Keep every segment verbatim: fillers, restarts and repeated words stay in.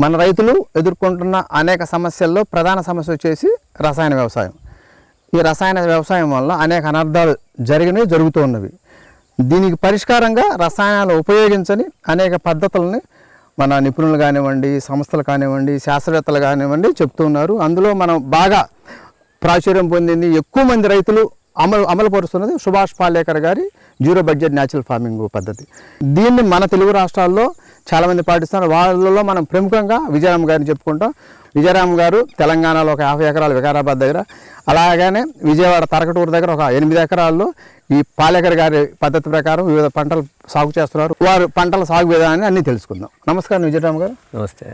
మన రైతులు ఎదుర్కొంటున్న అనేక సమస్యల్లో ప్రధాన సమస్య వచ్చేసి రసాయన వ్యవసాయం. ఈ రసాయన వ్యవసాయం వల్ల అనేక అనర్థాలు జరిగినవి జరుగుతూ ఉన్నవి. దీనికి పరిష్కారంగా రసాయనాలు ఉపయోగించని అనేక పద్ధతులని మన నిపుణులు కానివ్వండి, సంస్థలు కానివ్వండి, శాస్త్రవేత్తలు కానివ్వండి చెప్తూ ఉన్నారు. అందులో మనం బాగా ప్రాచుర్యం పొందింది, ఎక్కువ మంది రైతులు అమలు అమలుపరుస్తున్నది సుభాష్ పాలేకర్ గారి జీరో బడ్జెట్ న్యాచురల్ ఫార్మింగ్ పద్ధతి. దీన్ని మన తెలుగు రాష్ట్రాల్లో చాలామంది పాటిస్తున్నారు. వాళ్ళలో మనం ప్రముఖంగా విజయరామ్ గారిని చెప్పుకుంటాం. విజయరామ్ గారు తెలంగాణలో ఒక యాభై ఎకరాలు వికారాబాద్ దగ్గర, అలాగనే విజయవాడ తరకటూరు దగ్గర ఒక ఎనిమిది ఎకరాల్లో ఈ పాలేకర్ గారి పద్ధతి ప్రకారం వివిధ పంటలు సాగు చేస్తున్నారు. వారు పంటల సాగు విధానాన్ని అన్నీ తెలుసుకుందాం. నమస్కారం విజయరామ్ గారు. నమస్తే.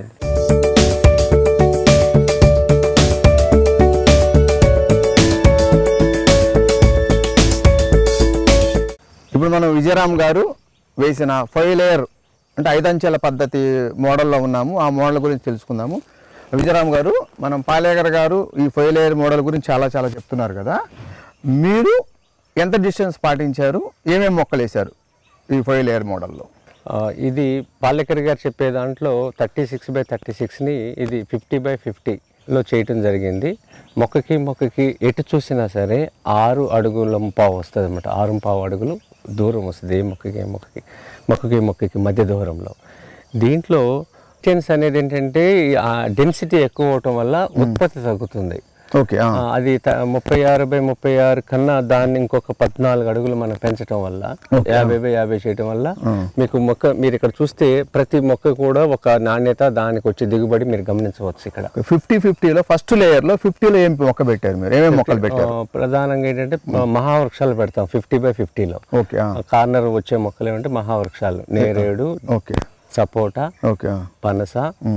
ఇప్పుడు మనం విజయరామ్ గారు వేసిన ఫైవ్ లేయర్ అంటే ఐదంచెల పద్ధతి మోడల్లో ఉన్నాము. ఆ మోడల్ గురించి తెలుసుకుందాము. విజయరామ్ గారు, మనం పాలేకర్ గారు ఈ ఫైవ్ లేయర్ మోడల్ గురించి చాలా చాలా చెప్తున్నారు కదా, మీరు ఎంత డిస్టెన్స్ పాటించారు, ఏమేమి మొక్కలు వేశారు ఈ ఫైవ్ లేయర్ మోడల్లో? ఇది పాలేకర్ గారు చెప్పే దాంట్లో థర్టీ సిక్స్ బై థర్టీ సిక్స్ని ఇది ఫిఫ్టీ బై ఫిఫ్టీలో చేయటం జరిగింది. మొక్కకి మొక్కకి ఎటు చూసినా సరే ఆరు అడుగుల పావు వస్తుంది అనమాట. ఆరు పావు అడుగులు దూరం వస్తుంది ఏ మొక్కకి ఏ మొక్కకి మొక్కకి మొక్కకి మధ్య దూరంలో. దీంట్లో డిస్టెన్స్ అనేది ఏంటంటే డెన్సిటీ ఎక్కువ అవటం వల్ల ఉత్పత్తి తగ్గుతుంది. ఓకే, అది ముప్పై ఆరు బై ముప్పై ఆరు కన్నా దాన్ని ఇంకొక పద్నాలుగు అడుగులు మనం పెంచడం వల్ల యాభై బై యాభై చేయడం వల్ల మీకు మొక్క మీరు ఇక్కడ చూస్తే ప్రతి మొక్క కూడా ఒక నాణ్యత, దానికి వచ్చే దిగుబడి మీరు గమనించవచ్చు. ఇక్కడ ఫిఫ్టీ ఫిఫ్టీలో ఫస్ట్ లేయర్లో ఫిఫ్టీలో ఏం మొక్క పెట్టారు మీరు? ఏమేమి మొక్కలు పెట్టారు? ప్రధానంగా ఏంటంటే మహావృక్షాలు పెడతాం ఫిఫ్టీ బై ఫిఫ్టీలో. ఓకే, కార్నర్ వచ్చే మొక్కలు ఏమంటే మహావృక్షాలు, నేరేడు, ఓకే, సపోటా, ఓకే, పనస,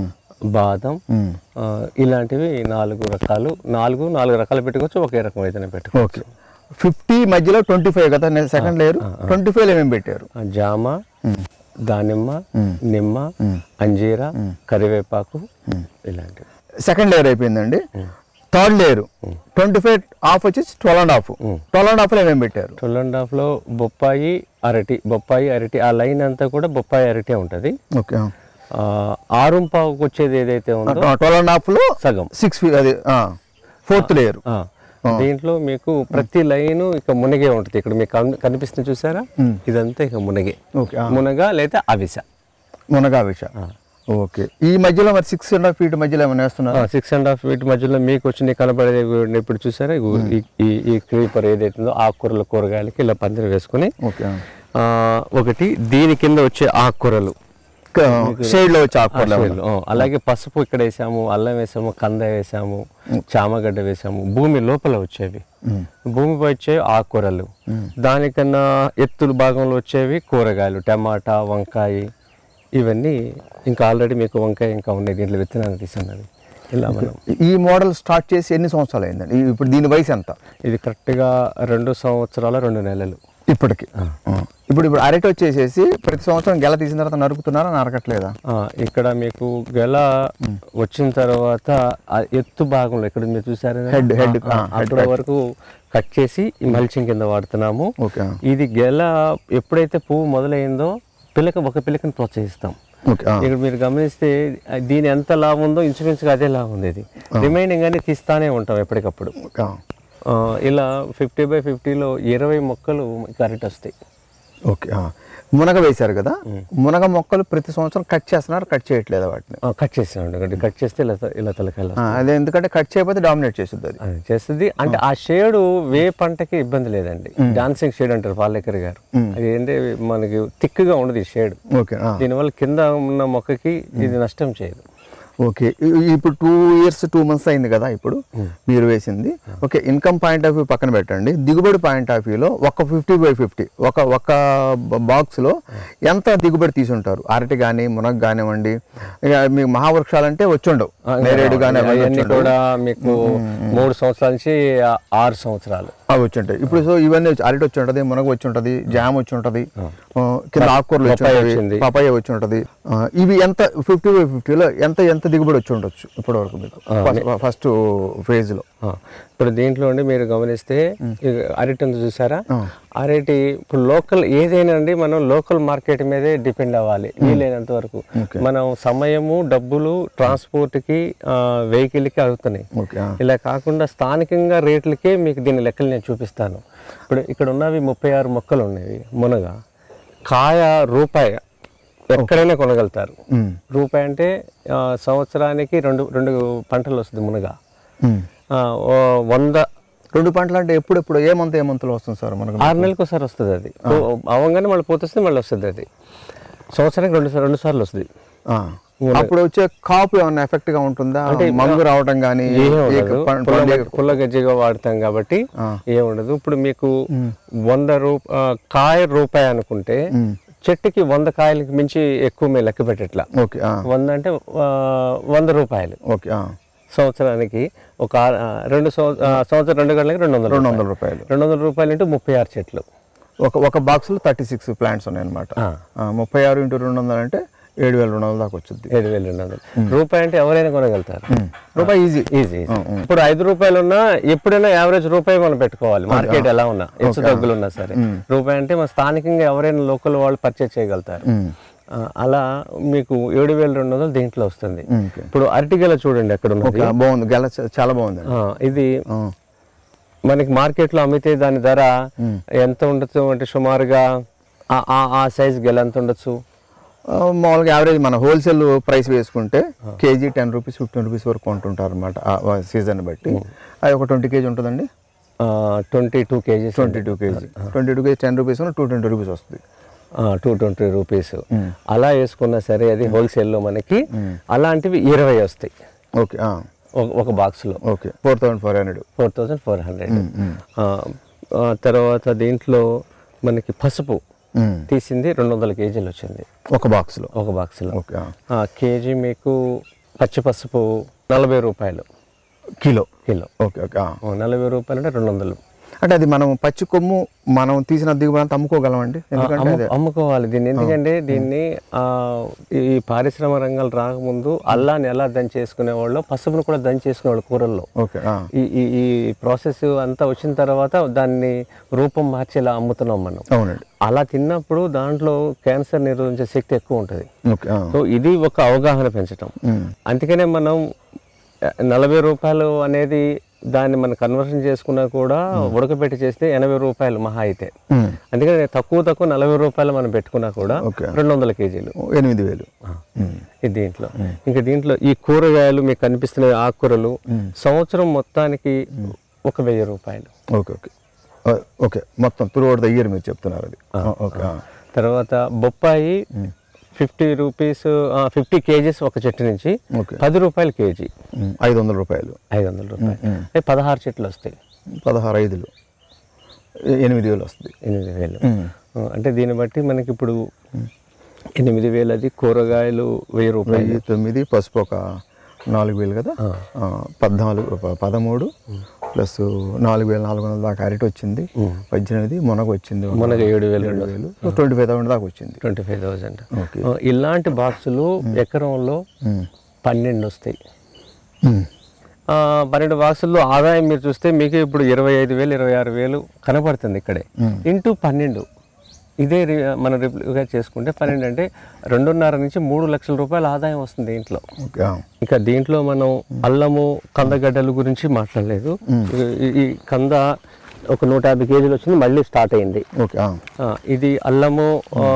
బాదం, ఇలాంటివి నాలుగు రకాలు నాలుగు నాలుగు రకాలు పెట్టుకోవచ్చు. ఒకే రకం అయితేనే పెట్టుకోవచ్చు. ఫిఫ్టీ మధ్యలో ట్వంటీ ఫైవ్ కదా సెకండ్ లేయర్, ట్వంటీ ఫైవ్ ఏమేమి పెట్టారు? జామ, దానిమ్మ, నిమ్మ, అంజీరా, కరివేపాకు, ఇలాంటివి. సెకండ్ లేయర్ అయిపోయిందండి. Third layer twenty five half వచ్చేసి twelve and half twelve and హాఫ్లో ఏమేమి పెట్టారు? ట్వెల్వ్ అండ్ హాఫ్లో బొప్పాయి, అరటి, బొప్పాయి, అరటి, ఆ లైన్ అంతా కూడా బొప్పాయి అరటి ఉంటుంది. ఓకే, ఆరు పావుకు వచ్చేది ఏదైతే ఉందో ట్వెల్వ్ అండ్ హాఫ్ లో సగం సిక్స్ అది ఫోర్త్ లేయర్. దీంట్లో మీకు ప్రతి లైన్ ఇక మునగే ఉంటుంది. ఇక్కడ మీకు కనిపిస్తుంది చూసారా, ఇదంతా ఇక మునగే, మునగ లేదా అవిస, మునగ అవిస. ఓకే, ఈ మధ్యలో మరి సిక్స్ అండ్ హాఫ్ ఫీట్ మధ్యలో ఏమైనా వేస్తున్నారు? సిక్స్ అండ్ హాఫ్ ఫీట్ మధ్యలో మీకు వచ్చి కనబడేది ఇప్పుడు చూసారా, ఈ క్రీపర్ ఏదైతుందో ఆకుకూరల కూరగాయలకి ఇలా పందిరి వేసుకుని, ఒకటి దీని కింద వచ్చే ఆకుకూరలు షేడ్ లో వచ్చే ఆకుకూరలు, అలాగే పసుపు ఇక్కడ వేసాము, అల్లం వేసాము, కంద వేసాము, చామగడ్డ వేసాము. భూమి లోపల వచ్చేవి, భూమిపై వచ్చే ఆకుకూరలు, దానికన్నా ఎత్తుల భాగంలో వచ్చేవి కూరగాయలు, టమాటా, వంకాయ, ఇవన్నీ. ఇంకా ఆల్రెడీ మీకు వంకాయ ఇంకా ఉన్నాయి, దీంట్లో విత్తనాలు తీసుకున్నది. ఇలా మనం ఈ మోడల్ స్టార్ట్ చేసి ఎన్ని సంవత్సరాలు అయిందండి? ఇప్పుడు దీని వయసు ఎంత? ఇది కరెక్ట్గా రెండు సంవత్సరాల రెండు నెలలు ఇప్పటికి. ఇప్పుడు ఇప్పుడు అరటి వచ్చేసేసి ప్రతి సంవత్సరం గెల తీసిన తర్వాత నరుకుతున్నారా, నరకట్లేదా? ఇక్కడ మీకు గెల వచ్చిన తర్వాత ఎత్తు భాగంలో ఇక్కడ మీరు చూసారు హెడ్ హెడ్ అక్కడ వరకు కట్ చేసి మల్చింగ్ కింద వాడుతున్నాము. ఇది గెల ఎప్పుడైతే పువ్వు మొదలైందో పిల్లక ఒక పిల్లకని ప్రోత్సహిస్తాం. ఇక్కడ మీరు గమనిస్తే దీని ఎంత లాభం ఉందో ఇంచుమించుగా అదే లాభం ఉంది. ఇది రిమైనింగ్ అని తీస్తానే ఉంటాం ఎప్పటికప్పుడు. ఇలా ఫిఫ్టీ బై ఫిఫ్టీలో ఇరవై మొక్కలు అరటి వస్తాయి. ఓకే, మునగ వేశారు కదా, మునగ మొక్కలు ప్రతి సంవత్సరం కట్ చేస్తున్నారు, కట్ చేయట్లేదు వాటిని? కట్ చేస్తున్నాడు, కట్ చేస్తే ఇలా ఇలా తలకాయలు. అదే, ఎందుకంటే కట్ చేయకపోతే డామినేట్ చేస్తుంది, అది చేస్తుంది. అంటే ఆ షేడు వే పంటకి ఇబ్బంది లేదండి. డాన్సింగ్ షేడ్ అంటారు పాలేకర్ గారు. అది ఏంటంటే మనకి థిక్గా ఉండదు ఈ షేడ్. ఓకే, దీనివల్ల కింద ఉన్న మొక్కకి ఇది నష్టం చేయదు. ఓకే, ఇప్పుడు టూ ఇయర్స్ టూ మంత్స్ అయింది కదా ఇప్పుడు మీరు వేసింది. Okay, income point of view పక్కన పెట్టండి, దిగుబడి పాయింట్ ఆఫ్ వ్యూలో ఒక ఫిఫ్టీ బై ఫిఫ్టీ ఒక ఒక బాక్స్లో ఎంత దిగుబడి తీసుంటారు? అరటి కానీ మునగ కానివ్వండి, ఇక మీకు మహావృక్షాలు అంటే వచ్చి ఉండవు, నేరేడు కానీ అవన్నీ కూడా మీకు మూడు సంవత్సరాల నుంచి ఆరు సంవత్సరాలు అవి వచ్చి ఉంటాయి. ఇప్పుడు సో ఇవన్నీ అరటి వచ్చి ఉంటుంది, మునగ వచ్చి ఉంటుంది, జామ వచ్చి ఉంటుంది, కింద ఆకుకూరలు వచ్చి ఉంటుంది, పపాయ వచ్చి ఉంటుంది, ఆ, ఇవి ఎంత ఫిఫ్టీ బై ఫిఫ్టీలో ఎంత ఎంత దిగుబడి వచ్చి ఉండొచ్చు ఇప్పటివరకు మీకు ఫస్ట్ ఫేజ్లో? ఇప్పుడు దీంట్లో అండి మీరు గమనిస్తే ఈ అరటి ఉంది చూసారా, అరటి ఇప్పుడు లోకల్ ఏదైనా అండి మనం లోకల్ మార్కెట్ మీదే డిపెండ్ అవ్వాలి వీలైనంత వరకు. మనం సమయము డబ్బులు ట్రాన్స్పోర్ట్కి వెహికల్కి అవుతున్నాయి. ఇలా కాకుండా స్థానికంగా రేట్లకే మీకు దీని లెక్కలు నేను చూపిస్తాను. ఇప్పుడు ఇక్కడ ఉన్నవి ముప్పై ఆరు మొక్కలు ఉన్నాయి. మునగ కాయ రూపాయి ఎక్కడైనా కొనగలుగుతారు. రూపాయి అంటే సంవత్సరానికి రెండు రెండు పంటలు వస్తుంది మునగ. వంద రెండు పంటలు అంటే ఎప్పుడెప్పుడు ఏ మంత్ ఏ మంత్లో వస్తుంది సార్ మనకు? ఆరు నెలలకు ఒకసారి వస్తుంది. అది అవ్వగానే మళ్ళీ పోతే మళ్ళీ వస్తుంది. అది సంవత్సరానికి రెండు రెండు సార్లు వస్తుంది. అప్పుడు వచ్చే కాపు ఏమన్నా ఎఫెక్ట్ గా ఉంటుందా? అంటే మంగు రావడం కానీ పుల్ల గజ్జిగా వాడతాం కాబట్టి ఏముండదు. ఇప్పుడు మీకు వంద రూపా కాయ రూపాయి అనుకుంటే చెట్టుకి వంద కాయలకి మించి ఎక్కువ మేము లెక్క పెట్టట్లా. ఓకే, వంద అంటే వంద రూపాయలు. ఓకే, సంవత్సరానికి ఒక రెండు సంవత్సరం రెండు గంటలకి రెండు వందల రెండు వందల రూపాయలు రెండు వందల రూపాయలు ఇంటూ ముప్పై ఆరు చెట్లు. ఒక ఒక బాక్స్లో థర్టీ సిక్స్ ప్లాంట్స్ ఉన్నాయి అనమాట. ముప్పై ఆరు ఇంటూ రెండు వందలు అంటే ఏడు వేల రెండు వందల దాకా వచ్చింది. ఏడు వేల రెండు వందలు రూపాయి అంటే ఎవరైనా కొనగలుగుతారు. రూపాయి ఈజీ ఈజీ ఇప్పుడు ఐదు రూపాయలు ఉన్నా ఎప్పుడైనా యావరేజ్ రూపాయి మనం పెట్టుకోవాలి. మార్కెట్ ఎలా ఉన్నా హెచ్చు తగ్గులు ఉన్నా సరే రూపాయి అంటే మన స్థానికంగా ఎవరైనా లోకల్ వాళ్ళు పర్చేజ్ చేయగలుగుతారు. అలా మీకు ఏడు వేల రెండు వందలు దీంట్లో వస్తుంది. ఇప్పుడు అరటిగెల చూడండి ఎక్కడ ఉన్నది, బాగుంది. గెల చాలా బాగుంది. ఇది మనకి మార్కెట్లో అమ్మితే దాని ధర ఎంత ఉండొచ్చు అంటే సుమారుగా ఆ సైజ్ గెల ఎంత ఉండొచ్చు? మామూలుగా యావరేజ్ మన హోల్సేల్ ప్రైస్ వేసుకుంటే KG ten rupees fifteen rupees వరకు కొంటుంటారు అనమాట సీజన్ బట్టి. అది ఒక ట్వంటీ కేజీ ఉంటుందండి. Twenty two KG twenty two KG twenty two KG ten rupees two twenty rupees వస్తుంది. టూ ట్వంటీ రూపీస్ అలా వేసుకున్నా సరే అది హోల్సేల్లో మనకి అలాంటివి ఇరవై వస్తాయి. ఓకే, ఒక బాక్స్లో. Okay, four thousand four hundred four thousand four hundred తర్వాత దీంట్లో మనకి పసుపు తీసింది రెండు వందల కేజీలు వచ్చింది ఒక బాక్స్లో. ఒక బాక్స్లో ఓకే, కేజీ మీకు పచ్చి పసుపు నలభై రూపాయలు కిలో. కిలో ఓకే, ఓకే, నలభై రూపాయలు అంటే రెండు వందలు. అంటే అది మనం పచ్చి కొమ్ము మనం తీసిన దిగుబడి అంతా అమ్ముకోగలమండి? ఎందుకంటే అమ్ముకోవాలి దీన్ని. ఎందుకంటే దీన్ని ఈ పారిశ్రామిక రంగాలు రాకముందు అల్లాన్ని ఎలా దంచేసుకునే వాళ్ళు పసుపును కూడా దంచేసుకునేవాళ్ళు కూరల్లో. ఈ ఈ ప్రాసెస్ అంతా వచ్చిన తర్వాత దాన్ని రూపం మార్చి ఇలా అమ్ముతున్నాం మనం. అవునండి. అలా తిన్నప్పుడు దాంట్లో క్యాన్సర్ నిరోధించే శక్తి ఎక్కువ ఉంటుంది. సో ఇది ఒక అవగాహన పెంచడం. అందుకనే మనం నలభై రూపాయలు అనేది దాన్ని మనం కన్వర్షన్ చేసుకున్నా కూడా ఉడకబెట్టి చేస్తే ఎనభై రూపాయలు మహా అయితే. అందుకని తక్కువ తక్కువ నలభై రూపాయలు మనం పెట్టుకున్నా కూడా రెండు వందల కేజీలు ఎనిమిది వేలు దీంట్లో. ఇంకా దీంట్లో ఈ కూరగాయలు మీకు కనిపిస్తున్న ఆకుకూరలు సంవత్సరం మొత్తానికి ఒక వెయ్యి రూపాయలు. ఓకే, ఓకే, ఓకే, మొత్తం త్రూ అవుట్ ద ఇయర్ మీరు చెప్తున్నారు అది. ఓకే, తర్వాత బొప్పాయి ఫిఫ్టీ రూపీస్ ఫిఫ్టీ కేజీస్ ఒక చెట్టు నుంచి పది రూపాయలు కేజీ, ఐదు వందల రూపాయలు ఐదు వందల రూపాయలు పదహారు చెట్లు వస్తాయి. పదహారు ఐదులు ఎనిమిది వేలు వస్తుంది. ఎనిమిది వేలు అంటే దీన్ని బట్టి మనకి ఇప్పుడు ఎనిమిది వేలు అది కూరగాయలు వెయ్యి రూపాయలు. తొమ్మిది పసుపు ఒక నాలుగు వేలు కదా, పద్నాలుగు పదమూడు ప్లస్ నాలుగు వేల నాలుగు వందల దాకా అరటి వచ్చింది. పద్దెనిమిది మునగ వచ్చింది. మునగ ఏడు వేలు రెండు వేలు ట్వంటీ ఫైవ్ థౌసండ్ దాకా వచ్చింది. ట్వంటీ ఫైవ్ థౌసండ్ ఇలాంటి బాక్సులు ఎకరంలో పన్నెండు వస్తాయి. పన్నెండు బాక్సుల్లో ఆదాయం మీరు చూస్తే మీకు ఇప్పుడు ఇరవై ఐదు వేలు ఇరవై ఆరు వేలు కనపడుతుంది ఇక్కడే. ఇంటూ పన్నెండు ఇదే మనం రిప్గా చేసుకుంటే పన్నెండు అంటే రెండున్నర నుంచి మూడు లక్షల రూపాయల ఆదాయం వస్తుంది దీంట్లో. ఇంకా దీంట్లో మనం అల్లము కందగడ్డల గురించి మాట్లాడలేదు. ఈ కంద ఒక నూట యాభై కేజీలు వచ్చింది, మళ్ళీ స్టార్ట్ అయింది. ఇది అల్లము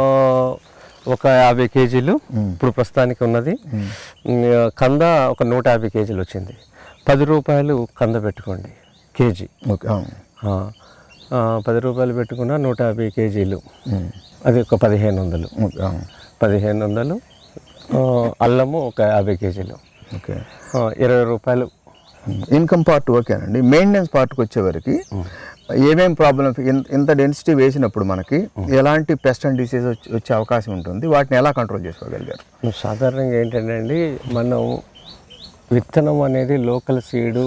ఒక యాభై కేజీలు ఇప్పుడు ప్రస్తుతానికి ఉన్నది. కంద ఒక నూట యాభై కేజీలు వచ్చింది. పది రూపాయలు కంద పెట్టుకోండి కేజీ. పది రూపాయలు పెట్టుకున్న నూట యాభై కేజీలు అది ఒక పదిహేను వందలు పదిహేను వందలు అల్లము ఒక యాభై కేజీలు ఓకే ఇరవై రూపాయలు. ఇన్కమ్ పార్ట్ ఓకేనండి. మెయింటెనెన్స్ పార్ట్కి వచ్చేవరకు ఏమేమి ప్రాబ్లమ్, ఇంత డెన్సిటీ వేసినప్పుడు మనకి ఎలాంటి పెస్ట్ అండ్ డిసీజ్ వచ్చే అవకాశం ఉంటుంది, వాటిని ఎలా కంట్రోల్ చేసుకోగలిగారు? సాధారణంగా ఏంటంటే అండి, మనం విత్తనం అనేది లోకల్ సీడు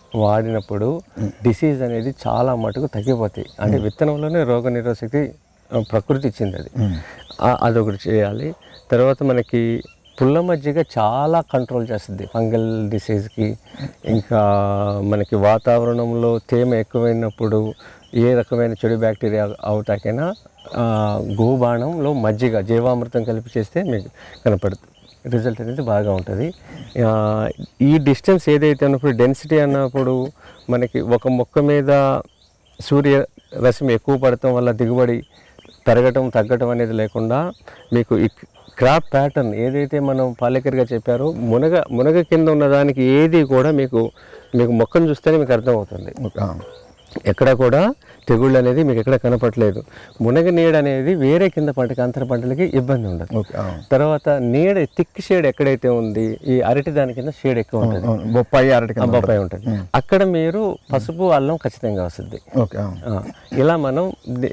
వాడినప్పుడు డిసీజ్ అనేది చాలా మటుకు తగ్గిపోతాయి. అంటే విత్తనంలోనే రోగ నిరోధక శక్తి ప్రకృతి ఇచ్చింది అది. ఆ- అదొకటి చేయాలి. తర్వాత మనకి పుల్ల మజ్జిగ చాలా కంట్రోల్ చేస్తుంది ఫంగల్ డిసీజ్కి. ఇంకా మనకి వాతావరణంలో తేమ ఎక్కువైనప్పుడు ఏ రకమైన చెడు బ్యాక్టీరియా అవుతాకైనా గోబాణంలో మజ్జిగ జీవామృతం కలిపి చేస్తే మీకు కనపడుతుంది. రిజల్ట్ అనేది బాగా ఉంటుంది. ఈ డిస్టెన్స్ ఏదైతే అన్నప్పుడు డెన్సిటీ అన్నప్పుడు మనకి ఒక మొక్క మీద సూర్య రశ్మి ఎక్కువ పడటం వల్ల దిగుబడి పెరగటం తగ్గటం అనేది లేకుండా మీకు ఈ క్రాప్ ప్యాటర్న్ ఏదైతే మనం పాలేకర్గా చెప్పారో మునగ మునగ కింద ఉన్నదానికి ఏది కూడా మీకు మీకు మొక్కను చూస్తేనే మీకు అర్థమవుతుంది. ఎక్కడ కూడా తెగుళ్ళు అనేది మీకు ఎక్కడ కనపట్లేదు. మునగ నీడ అనేది వేరే కింద పంటకి అంతర పంటలకి ఇబ్బంది ఉండదు. తర్వాత నీడ థిక్ షేడ్ ఎక్కడైతే ఉంది ఈ అరటి దాని కింద షేడ్ ఎక్కువ ఉంటుంది, బొప్పాయి అరటి బొప్పాయి ఉంటుంది. అక్కడ మీరు పసుపు అల్లం ఖచ్చితంగా వస్తుంది. ఇలా మనం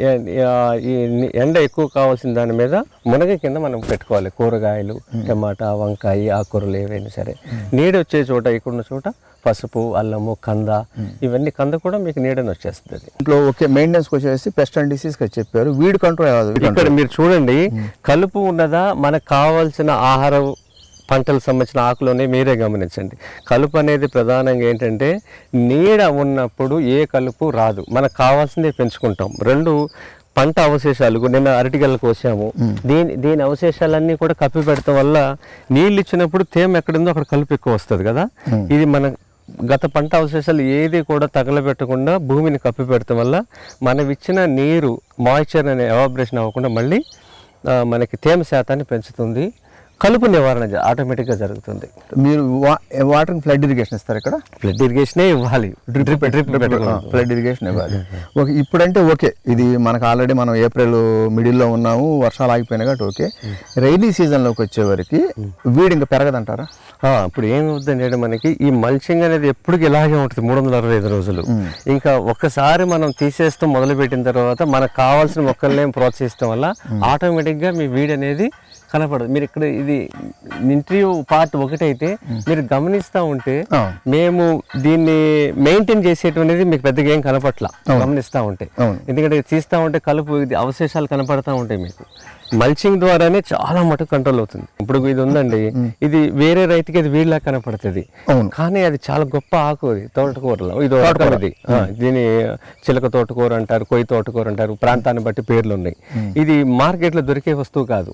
ఈ ఎండ ఎక్కువ కావాల్సిన దాని మీద మునగ కింద మనం పెట్టుకోవాలి. కూరగాయలు, టమాటా, వంకాయ, ఆకుకూరలు ఏవైనా సరే నీడ వచ్చే చోట ఇక్కడున్న చోట పసుపు, అల్లము, కంద, ఇవన్నీ కంద కూడా మీకు నీడని వచ్చేస్తుంది. ఇంట్లో ఓకే మెయింటెనెన్స్కి వచ్చేసి పెస్ట్ అండ్ డిసీజ్ చెప్పారు. వీడ్ కంట్రోల్ ఇక్కడ మీరు చూడండి, కలుపు ఉన్నదా మనకు కావాల్సిన ఆహార పంటలకు సంబంధించిన ఆకులోనే మీరే గమనించండి. కలుపు అనేది ప్రధానంగా ఏంటంటే నీడ ఉన్నప్పుడు ఏ కలుపు రాదు, మనకు కావాల్సిందే పెంచుకుంటాం. రెండు పంట అవశేషాలు నిన్న అరటిగెల కోసాము, దీని దీని అవశేషాలన్నీ కూడా కప్పి పెడతాం వల్ల నీళ్ళు ఇచ్చినప్పుడు తేమ ఎక్కడుందో అక్కడ కలుపు ఎక్కువ వస్తుంది కదా. ఇది మన గత పంట అవశేషాలు ఏది కూడా తగలబెట్టకుండా భూమిని కప్పి పెడతాం వల్ల మనం ఇచ్చిన నీరు మాయిశ్చర్ అనే ఎవాపరేషన్ అవ్వకుండా మళ్ళీ మనకి తేమ శాతాన్ని పెంచుతుంది. కలుపు నివారణ ఆటోమేటిక్గా జరుగుతుంది. మీరు వాటర్ ఫ్లడ్ ఇరిగేషన్ ఇస్తారు ఇక్కడ? ఫ్లడ్ ఇరిగేషనే ఇవ్వాలి, డ్రిప్ డ్రిప్ ఫ్లడ్ ఇరిగేషన్ ఇవ్వాలి. ఓకే, ఇప్పుడంటే ఓకే, ఇది మనకు ఆల్రెడీ మనం ఏప్రిల్ మిడిల్లో ఉన్నాము, వర్షాలు ఆగిపోయినాయి కాబట్టి ఓకే. రైనీ సీజన్లోకి వచ్చేవరకు వీడి ఇంకా పెరగదంటారా? ఇప్పుడు ఏమవుతుందంటే మనకి ఈ మల్చింగ్ అనేది ఎప్పటికి ఇలాగే ఉంటుంది మూడు వందల అరవై ఐదు రోజులు. ఇంకా ఒక్కసారి మనం తీసేస్తాం మొదలుపెట్టిన తర్వాత మనకు కావాల్సిన మొక్కల్ని ప్రోత్సహిస్తాం వల్ల ఆటోమేటిక్గా మీ వీడి అనేది కనపడదు. మీరు ఇక్కడ ఇది ఇంటర్వ్యూ పార్ట్ ఒకటైతే మీరు గమనిస్తూ ఉంటే మేము దీన్ని మెయింటైన్ చేసేటువంటిది మీకు పెద్దగా ఏం కనపట్ల గమనిస్తూ ఉంటే, ఎందుకంటే తీస్తూ ఉంటే కలుపు ఇది అవశేషాలు కనపడతా ఉంటాయి. మీకు మల్చింగ్ ద్వారానే చాలా మటుకు కంట్రోల్ అవుతుంది. ఇప్పుడు ఇది ఉందండి, ఇది వేరే రైతుకి ఇది వీళ్ళ కనపడుతుంది, కానీ అది చాలా గొప్ప ఆకు. అది తోటకూరలో ఇది ఇది దీని చిలక తోటకూర అంటారు, కొయ్యి తోటకూర అంటారు, ప్రాంతాన్ని బట్టి పేర్లు ఉన్నాయి. ఇది మార్కెట్లో దొరికే వస్తువు కాదు.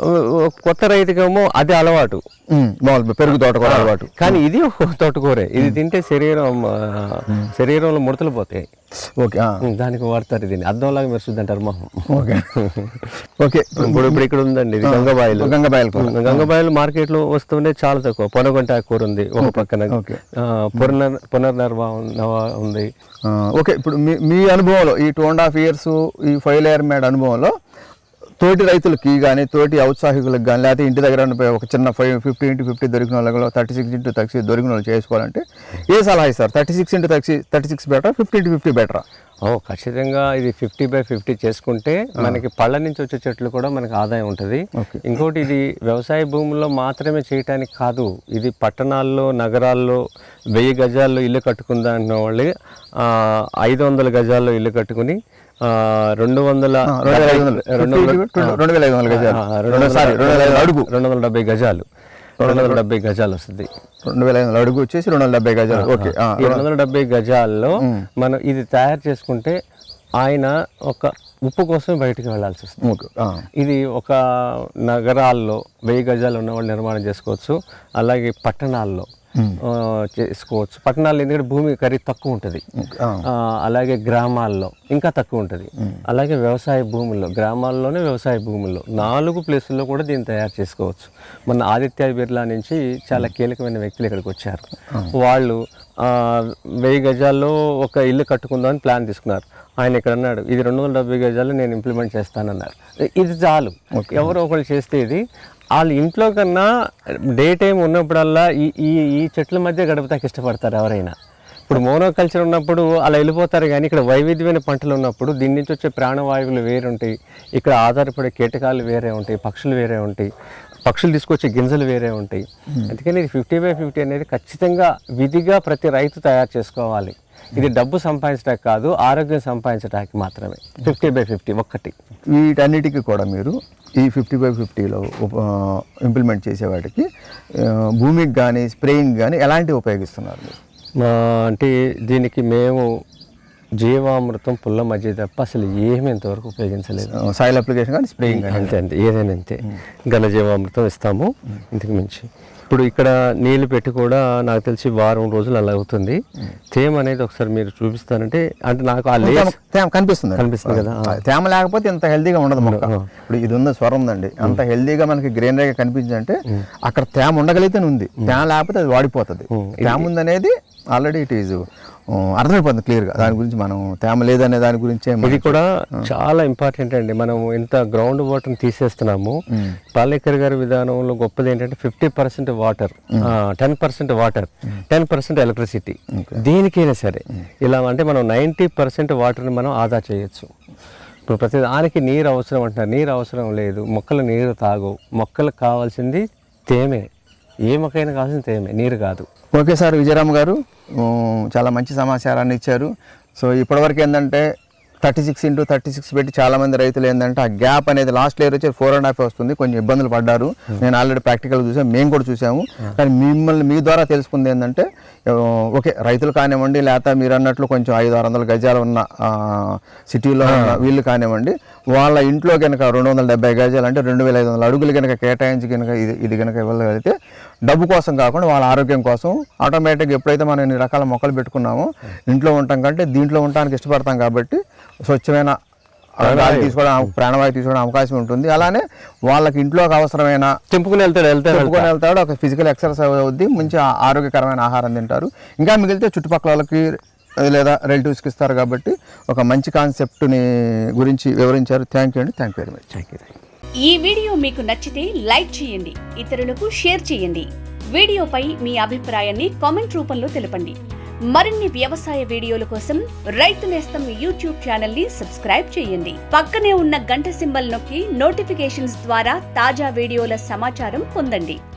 కొత్త రైతుకేమో అది అలవాటు, పెరుగు తోటకూర అలవాటు, కానీ ఇది తోటకూరే. ఇది తింటే శరీరం శరీరంలో ముడతలు పోతాయి. ఓకే, దానికి వాడతారు. దీన్ని అద్దంలాగా మెరుస్తుంది అంటారు మొహం. ఓకే ఓకే ఇప్పుడు ఇప్పుడు ఇక్కడ ఉందండి, ఇది గంగబాయిలు. గంగబాయిలు గంగబాయిలు మార్కెట్లో వస్తుండే చాలా తక్కువ. పొనగొంట కూర ఉంది ఒక పక్కన, పునర్ పునర్నిర్మాణ ఉంది. ఓకే, ఇప్పుడు మీ మీ అనుభవంలో ఈ టూ అండ్ హాఫ్ ఇయర్స్ ఈ ఫైవ్ లేయర్ మేడ్ అనుభవంలో తోటి రైతులకి కానీ తోటి ఔత్సాహికులకు కానీ లేకపోతే ఇంటి దగ్గర ఒక చిన్న ఫైవ్ ఫిఫ్టీ ఇంటూ ఫిఫ్టీ దొరికిన వాళ్ళలో థర్టీ సిక్స్ ఇంటూ థర్టీ దొరికిన వాళ్ళు చేసుకోవాలంటే ఏ సలహా ఇస్తారు? Thirty six into thirty thirty six బెటరా, ఫిఫ్టీ ఇంటూ ఫిఫ్టీ బెటరా? ఓ ఖచ్చితంగా ఇది ఫిఫ్టీ బై ఫిఫ్టీ చేసుకుంటే మనకి పళ్ళ నుంచి వచ్చే చెట్లు కూడా మనకి ఆదాయం ఉంటుంది. ఇంకోటి ఇది వ్యవసాయ భూముల్లో మాత్రమే చేయటానికి కాదు, ఇది పట్టణాల్లో నగరాల్లో వెయ్యి గజాల్లో ఇల్లు కట్టుకుందా అన్న వాళ్ళు ఐదు వందల గజాల్లో ఇల్లు కట్టుకుని రెండు వందల రెండు వేల ఐదు వందల గజాలు అడుగు రెండు వందల డెబ్బై గజాలు రెండు వందల డెబ్బై గజాలు వస్తుంది. రెండు వేల ఐదు వందల అడుగు వచ్చేసి రెండు వందల డెబ్బై గజాలు. ఓకే, ఈ రెండు వందల డెబ్బై గజాల్లో మనం ఇది తయారు చేసుకుంటే ఆయన ఒక ఉప్పు కోసం బయటికి వెళ్ళాల్సి వస్తుంది. ఇది ఒక నగరాల్లో వెయ్యి గజాలు ఉన్న వాళ్ళు నిర్మాణం చేసుకోవచ్చు, అలాగే పట్టణాల్లో చేసుకోవచ్చు. పట్టణాల్లో ఎందుకంటే భూమి ఖరీదు తక్కువ ఉంటుంది, అలాగే గ్రామాల్లో ఇంకా తక్కువ ఉంటుంది, అలాగే వ్యవసాయ భూముల్లో గ్రామాల్లోనే వ్యవసాయ భూముల్లో నాలుగు ప్లేసుల్లో కూడా దీన్ని తయారు చేసుకోవచ్చు. మన ఆదిత్య బిర్లా నుంచి చాలా కీలకమైన వ్యక్తులు ఇక్కడికి వచ్చారు. వాళ్ళు వెయ్యి గజాల్లో ఒక ఇల్లు కట్టుకుందామని ప్లాన్ తీసుకున్నారు. ఆయన ఇక్కడ అన్నాడు ఇది రెండు వందల డెబ్బై గజాలు నేను ఇంప్లిమెంట్ చేస్తానన్నారు. ఇది చాలు, ఎవరో ఒకళ్ళు చేస్తే ఇది వాళ్ళు ఇంట్లో కన్నా డే టైం ఉన్నప్పుడల్లా ఈ ఈ ఈ చెట్ల మధ్య గడపతాకి ఇష్టపడతారు ఎవరైనా. ఇప్పుడు మోనోకల్చర్ ఉన్నప్పుడు అలా వెళ్ళిపోతారు, కానీ ఇక్కడ వైవిధ్యమైన పంటలు ఉన్నప్పుడు దీని నుంచి వచ్చే ప్రాణవాయువులు వేరే ఉంటాయి, ఇక్కడ ఆధారపడే కీటకాలు వేరే ఉంటాయి, పక్షులు వేరే ఉంటాయి. పక్షులు తీసుకొచ్చే గింజలు వేరే ఉంటాయి. అందుకని ఇది ఫిఫ్టీ బై ఫిఫ్టీ అనేది ఖచ్చితంగా విధిగా ప్రతి రైతు తయారు చేసుకోవాలి. ఇది డబ్బు సంపాదించడానికి కాదు, ఆరోగ్యం సంపాదించడానికి మాత్రమే. ఫిఫ్టీ బై ఫిఫ్టీ ఒక్కటి. వీటన్నిటికీ కూడా మీరు ఈ ఫిఫ్టీ బై ఫిఫ్టీలో ఇంప్లిమెంట్ చేసే వాటికి భూమికి కానీ స్ప్రేయింగ్ కానీ ఎలాంటివి ఉపయోగిస్తున్నారు మీరు? అంటే దీనికి మేము జీవామృతం పుల్ల మధ్య తప్ప అసలు ఏమి ఇంతవరకు ఉపయోగించలేదు. సాయిల్ అప్లికేషన్ కానీ స్ప్రేయింగ్ కానీ అంతే అంతే ఏదైనా అంతే. ఘన జీవామృతం ఇస్తాము, ఇంతకు మించి. ఇప్పుడు ఇక్కడ నీళ్లు పెట్టి కూడా నాకు తెలిసి వారం రోజులు అలా అవుతుంది. తేమ అనేది ఒకసారి మీరు చూపిస్తానంటే, అంటే నాకు ఆ లేస్ తేమ కనిపిస్తుంది కనిపిస్తుంది కదా. తేమ లేకపోతే ఇంత హెల్దీగా ఉండదు మొక్క. ఇప్పుడు ఇది ఉంది స్వరం ఉందండి, అంత హెల్దీగా మనకి గ్రీనరీగా కనిపించిందంటే అక్కడ తేమ ఉండగలిగితే ఉంది, తేమ లేకపోతే అది వాడిపోతుంది. తేమ ఉందనేది ఆల్రెడీ ఇట్ ఈజ్ అర్థమైపోతుంది క్లియర్గా. దాని గురించి మనం తేమ లేదనే దాని గురించి ఇది కూడా చాలా ఇంపార్టెంట్ అండి. మనం ఇంత గ్రౌండ్ వాటర్ని తీసేస్తున్నాము. పాలేకర్ గారి విధానంలో గొప్పది ఏంటంటే fifty percent water, ten percent water, ten percent electricity. దేనికైనా సరే ఇలా అంటే మనం నైంటీ పర్సెంట్ వాటర్ని మనం ఆదా చేయొచ్చు. ఇప్పుడు ప్రతి దానికి నీరు అవసరం అంటున్నారు, నీరు అవసరం లేదు. మొక్కలు నీరు తాగవు. మొక్కలకు కావాల్సింది తేమే. ఏ మొక్కైనా కావాల్సింది తేమే, నీరు కాదు. ఓకే సార్, విజయరామ్ గారు చాలా మంచి సమాచారాన్ని ఇచ్చారు. సో ఇప్పటివరకు ఏంటంటే thirty six into thirty six పెట్టి చాలామంది రైతులు ఏంటంటే ఆ గ్యాప్ అనేది లాస్ట్ ఇయర్ వచ్చి ఫోర్ అండ్ హాఫ్ వస్తుంది, కొంచెం ఇబ్బందులు పడ్డారు. నేను ఆల్రెడీ ప్రాక్టికల్ చూసాను, మేము కూడా చూసాము. కానీ మిమ్మల్ని మీ ద్వారా తెలుసుకుంది ఏంటంటే ఓకే రైతులు కానివ్వండి, లేకపోతే మీరు అన్నట్లు కొంచెం ఐదు ఆరు వందల గజాలు ఉన్న సిటీలో ఉన్న వీళ్ళు కానివ్వండి, వాళ్ళ ఇంట్లో కనుక రెండు వందల డెబ్బై గజాలు అంటే రెండు వేల ఐదు వందల అడుగులు కనుక కేటాయించి కనుక ఇది ఇది కనుక ఇవ్వగలిగితే డబ్బు కోసం కాకుండా వాళ్ళ ఆరోగ్యం కోసం ఆటోమేటిక్గా ఎప్పుడైతే మనం ఇన్ని రకాల మొక్కలు పెట్టుకున్నామో ఇంట్లో ఉంటాం కంటే దీంట్లో ఉండడానికి ఇష్టపడతాం కాబట్టి స్వచ్ఛమైన గాలి తీసుకోవడం, ప్రాణవాయు తీసుకోవడం అవకాశం ఉంటుంది. అలానే వాళ్ళకి ఇంట్లోకి అవసరమైన తెంపుకుని వెళ్తాడు వెళ్తాడు తెంపుకొని వెళ్తాడు ఒక ఫిజికల్ ఎక్సర్సైజ్ అవుద్ది, మంచి ఆరోగ్యకరమైన ఆహారం తింటారు. ఇంకా మిగిలితే చుట్టుపక్కల వాళ్ళకి లేదా రిలేటివ్స్కి ఇస్తారు. కాబట్టి ఒక మంచి కాన్సెప్ట్ని గురించి వివరించారు. థ్యాంక్ యూ అండి, thank you very much. Thank you. ఈ వీడియో మీకు నచ్చితే లైక్ చేయండి, ఇతరులకు షేర్ చేయండి. వీడియోపై మీ అభిప్రాయాన్ని కామెంట్ రూపంలో తెలపండి. మరిన్ని వ్యవసాయ వీడియోల కోసం రైతు నేస్తం యూట్యూబ్ ఛానల్ ని సబ్స్క్రైబ్ చేయండి. పక్కనే ఉన్న గంట సింబల్ నొక్కి నోటిఫికేషన్స్ ద్వారా తాజా వీడియోల సమాచారం పొందండి.